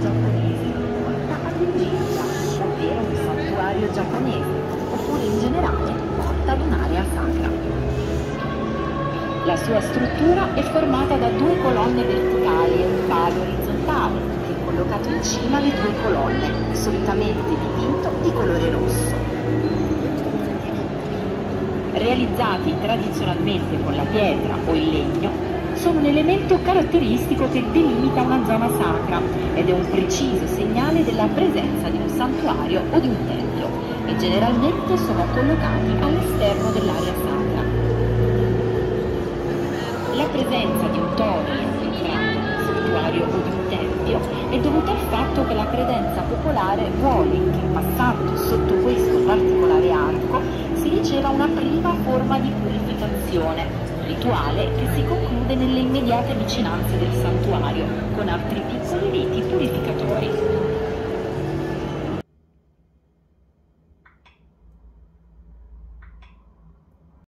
giapponesi, porta ad un jinja, davvero un santuario giapponese, oppure in generale porta ad un'area sacra. La sua struttura è formata da 2 colonne verticali e un palo orizzontale, che è collocato in cima alle 2 colonne, solitamente dipinto di colore rosso. Realizzati tradizionalmente con la pietra o il legno, sono un elemento caratteristico che delimita una zona sacra ed è un preciso segnale della presenza di un santuario o di un tempio e generalmente sono collocati all'esterno dell'area sacra. La presenza di un toro entrato nel santuario o di un tempio è dovuta al fatto che la credenza popolare vuole che passando sotto questo particolare arco si riceva una prima forma di purificazione, rituale che si conclude nelle immediate vicinanze del santuario, con altri